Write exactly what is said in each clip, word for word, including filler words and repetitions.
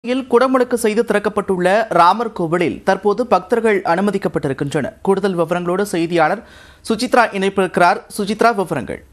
குடமுழுக்கு செய்து திறக்கப்பட்டுள்ள ராமர் கோவிலில் தற்போது பக்தர்கள் அனுமதிக்கப்பட்டிருக்கின்றனர். கூடுதல் விவரங்களோடு செய்தியாளர் சுசித்ரா இணைப்பிருக்கிறார். சுசித்ரா, விவரங்கள்.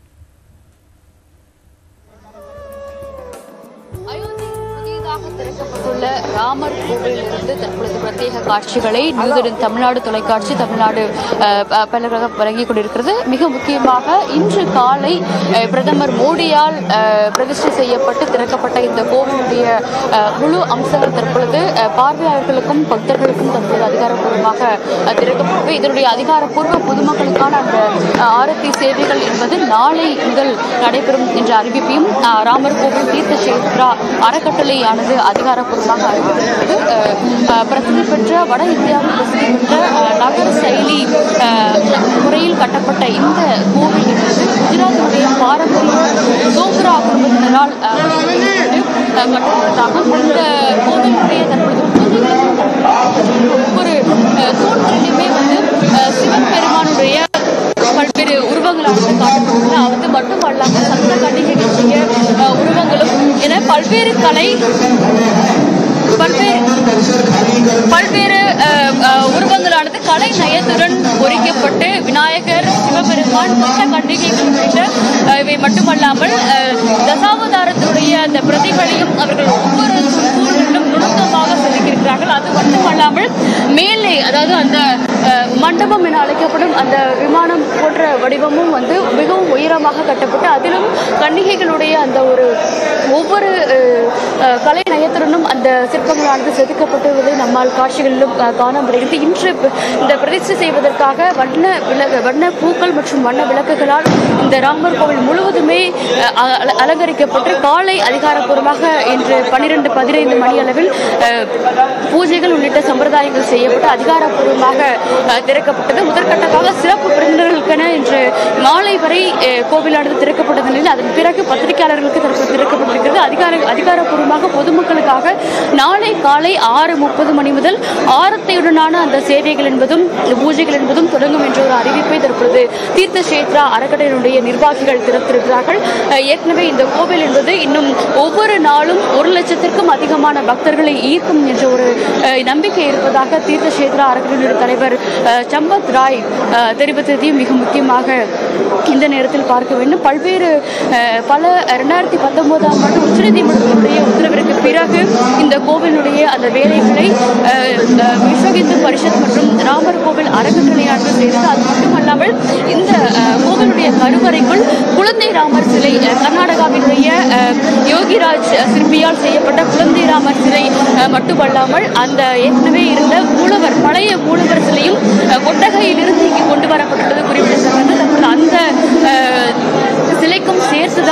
திறக்கப்பட்டுள்ள ராமர் கோவிலிலிருந்து தற்பொழுது பிரத்யேக காட்சிகளை நியூசிலாந்து தமிழ்நாடு தொலைக்காட்சி தமிழ்நாடு பலராக வழங்கிக் கொண்டிருக்கிறது. மிக முக்கியமாக இன்று காலை பிரதமர் மோடியால் பிரதிஷ்டை செய்யப்பட்டு திறக்கப்பட்ட இந்த கோவிலுடைய முழு அம்சங்கள் தற்பொழுது பார்வையாளர்களுக்கும் பக்தர்களுக்கும் தற்போது அதிகாரப்பூர்வமாக திறக்கப்பட்டு இதனுடைய அதிகாரப்பூர்வ பொதுமக்களுக்கான அந்த ஆரத்தி சேவைகள் என்பது நாளை முதல் நடைபெறும் என்ற அறிவிப்பையும் ராமர் கோவில் தீர்த்த சேத்ரா அறக்கட்டளையானது அதிகாரப்பூர்வமாக அறிவித்திருக்கிறது. பிரசித்தி பெற்ற வட இந்தியாவில் பிரசித்தி பெற்ற நகர செயலி முறையில் கட்டப்பட்ட இந்த கோவில் என்பது குஜராத்தினுடைய பாரம்பரிய தோக்ரா குடும்பத்தினரால் கட்டப்பட்டதாக இந்த கோவிலுடைய தற்பொழுது ஒவ்வொரு தூண்களிலுமே வந்து சிவன் பெருமானுடைய பல்வேறு உருவங்களானது காட்டப்பட்டுள்ளன. அது மட்டுமல்லாமல் சந்த கண்டிகைகளுடைய உருவங்களும் என பல்வேறு கலை பல்வேறு பல்வேறு உருவங்களானது கலை நயத்துடன் பொறிக்கப்பட்டு விநாயகர், சிவபெருமான், சந்த கண்டிகைகள் உள்ளிட்ட இவை மட்டுமல்லாமல் தசாவதாரத்துடைய அந்த பிரதிகளையும் அவர்கள் ஒவ்வொரு தூண்களிலும் நுணுக்கமாக செதுக்கியிருக்கிறார்கள். அது மட்டுமல்லாமல் மேலே அதாவது அந்த மண்டபம் என அழைக்கப்படும் அந்த விமானம் போன்ற வடிவமும் வந்து மிகவும் உயரமாக கட்டப்பட்டு அதிலும் கன்னிகைகளுடைய அந்த ஒரு ஒவ்வொரு கலை நயத்துடனும் அந்த சிற்பங்களானது செதுக்கப்பட்டுள்ளதை நம்மால் காட்சிகளிலும் காண முடிகிறது. இன்று இந்த பிரதிஷ்டை செய்வதற்காக வண்ண விளக்கு வண்ண பூக்கள் மற்றும் வண்ண விளக்குகளால் இந்த ராமர் கோவில் முழுவதுமே அலங்கரிக்கப்பட்டு காலை அதிகாரப்பூர்வமாக இன்று பன்னிரண்டு பதினைந்து மணி அளவில் பூஜைகள் உள்ளிட்ட சம்பிரதாயங்கள் செய்யப்பட்டு அதிகாரப்பூர்வமாக திறக்கப்பட்டது. முதற்கட்டமாக சிறப்பு விருந்தினர்களுக்கென இன்று மாலை வரை கோவிலானது திறக்கப்பட்ட நிலையில் அதன் பிறகு பத்திரிகையாளர்களுக்கு தற்போது திறக்கப்பட்டிருக்கிறது. அதிகார அதிகாரப்பூர்வமாக பொதுமக்களுக்காக நாளை காலை ஆறு முப்பது மணி முதல் ஆரத்தியுடனான அந்த சேவைகள் என்பதும் பூஜைகள் என்பதும் தொடங்கும் என்ற ஒரு அறிவிப்பை தற்பொழுது தீர்த்த சேத்ரா அறக்கட்டளையினுடைய நிர்வாகிகள் திறத்திருக்கிறார்கள். ஏற்கனவே இந்த கோவில் என்பது இன்னும் ஒவ்வொரு நாளும் ஒரு லட்சத்திற்கும் அதிகமான பக்தர்களை ஈர்க்கும் என்ற ஒரு நம்பிக்கை இருப்பதாக தீர்த்த சேத்ரா அறக்கட்டளையினுடைய தலைவர் சம்பத் ராய் தெரிவித்ததையும் மிக முக்கியமாக இந்த நேரத்தில் பார்க்க வேண்டும். பல்வேறு பல இரண்டாயிரத்தி பத்தொன்பதாம் ஆண்டு உச்சநீதிமன்றத்தினுடைய உத்தரவிற்கு பிறகு இந்த கோவிலுடைய அந்த வேலைகளை விஸ்வ இந்து பரிஷத் மற்றும் ராமர் கோவில் அறக்கட்டளையானது செய்தது. அது மட்டுமல்லாமல் இந்த கோவிலுடைய கருவறைக்குள் குழந்தை ராமர் சிலை கர்நாடகாவினுடைய யோகிராஜ் சிற்பியால் செய்யப்பட்ட குழந்தை ராமர் சிலை மட்டுமல்லாமல் அந்த ஏற்கனவே இருந்த மூலவர் பழைய மூலவர் சிலையும் கொட்டகையிலிருந்து இங்கு கொண்டு வரப்பட்டுள்ளது குறிப்பிடத்தக்கது. அந்த சிலைக்கும் சேர்த்துதான்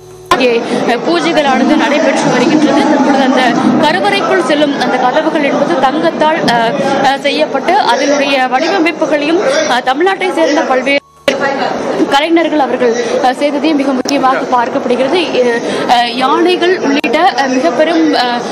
பூஜைகளானது நடைபெற்று வருகின்றது. தற்பொழுது அந்த கருவறைக்குள் செல்லும் அந்த கதவுகள் என்பது தங்கத்தால் செய்யப்பட்டு அதனுடைய வடிவமைப்புகளையும் தமிழ்நாட்டை சேர்ந்த பல்வேறு கலைஞர்கள் அவர்கள் செய்ததே மிக முக்கியமாக பார்க்கப்படுகிறது. யானைகள் உள்ளிட்ட மிக பெரும்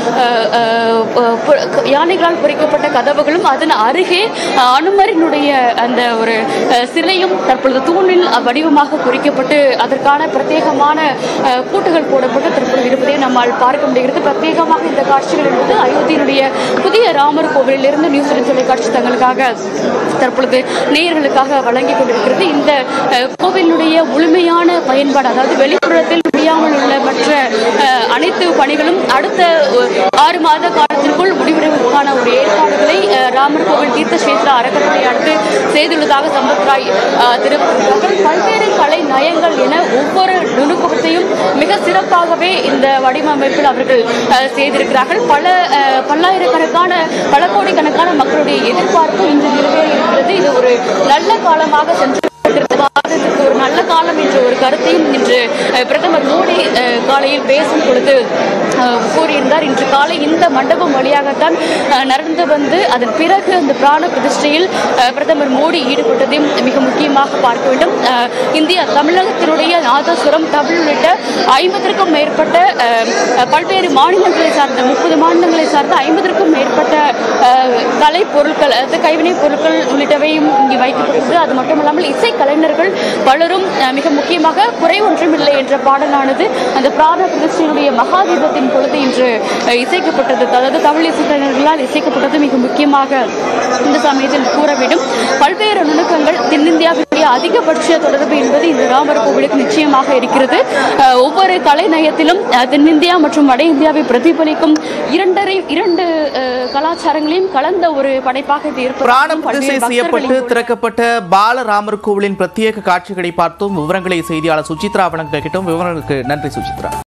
யானைகளால் பொறிக்கப்பட்ட கதவுகளும் அதன் அருகே அனுமரினுடைய அந்த ஒரு சிலையும் தற்பொழுது தூணில் வடிவமாக பொறிக்கப்பட்டு அதற்கான பிரத்யேகமான பூட்டுகள் போடப்பட்டு தற்பொழுது இருப்பதை நம்மால் பார்க்க முடிகிறது. பிரத்யேகமாக இந்த காட்சிகள் என்பது அயோத்தியினுடைய புதிய ராமர் கோவிலில் இருந்து நியூசிலாந்து தொலைக்காட்சி தங்களுக்காக தற்பொழுது நேயர்களுக்காக வழங்கிக் கொண்டிருக்கிறது. இந்த கோவிலுடைய முழுமையான பயன்பாடு அதாவது வெளிப்புறத்தில் முடியாமல் உள்ள மற்ற அனைத்து பணிகளும் அடுத்த ஆறு மாத காலத்திற்குள் முடிவடைவதற்கான ஒரு ஏற்பாடுகளை ராமர் கோவில் தீர்த்த சேத்ரா அறக்கட்டளையானது செய்துள்ளதாக சம்பத் ராய் தெரிவித்திருக்கிறார்கள். பல்வேறு கலை நயங்கள் என ஒவ்வொரு நுணுக்கத்தையும் மிக சிறப்பாகவே இந்த வடிவமைப்பில் அவர்கள் செய்திருக்கிறார்கள். பல பல்லாயிரக்கணக்கான பல கோடிக்கணக்கான மக்களுடைய எதிர்பார்ப்பு இன்று நிறைவேறியிருக்கிறது. இது ஒரு நல்ல காலமாக சென்று ஒரு நல்ல காலம் என்ற ஒரு கருத்தையும் இன்று பிரதமர் மோடி காலையில் பேசும் பொழுது கூறியிருந்தார். இன்று காலை இந்த மண்டபம் வழியாகத்தான் நடந்து வந்து அதன் பிறகு அந்த பிராண பிரதிஷ்டையில் பிரதமர் மோடி ஈடுபட்டதையும் மிக முக்கியமாக பார்க்க வேண்டும். இந்தியா தமிழகத்தினுடைய நாதஸ்வரம் தமிழ் உள்ளிட்ட ஐம்பதற்கும் மேற்பட்ட பல்வேறு மாநிலங்களை சார்ந்த முப்பது மாநிலங்களை சார்ந்த ஐம்பதற்கும் மேற்பட்ட கலை பொருட்கள் அதாவது கைவினை பொருட்கள் உள்ளிட்டவையும் இங்கே வைக்கப்பட்டுள்ளது. அது மட்டுமல்லாமல் இசை கலைஞர்கள் பலரும் மிக முக்கியமாக குறை ஒன்றும் இல்லை என்ற பாடலானது அந்த பிராண பிரதிஷ்டையினுடைய மகாதீபத்தின் பொழுது இன்று இசைக்கப்பட்டது, அதாவது தமிழ் இசைக்கலைஞர்களால் இசைக்கப்பட்டது மிக முக்கியமாக இந்த சமயத்தில் கூற வேண்டும். பல்வேறு நுணுக்கங்கள் தென்னிந்தியாவுடைய அதிகபட்ச தொடர்பு என்பது இந்த ராமர் கோவிலுக்கு நிச்சயமாக இருக்கிறது. ஒவ்வொரு கலை நயத்திலும் தென்னிந்தியா மற்றும் வட இந்தியாவை பிரதிபலிக்கும் இரண்டரை இரண்டு கலாச்சாரங்களையும் கலந்த ஒரு படைப்பாக இது இருப்பது. செய்யப்பட்டு திறக்கப்பட்ட பாலராமர் கோவிலின் பிரத்யேக காட்சிகளை பார்த்தோம். விவரங்களை செய்தியாளர் சுசித்ரா வழங்கிட்டோம். விவரங்களுக்கு நன்றி சுசித்ரா.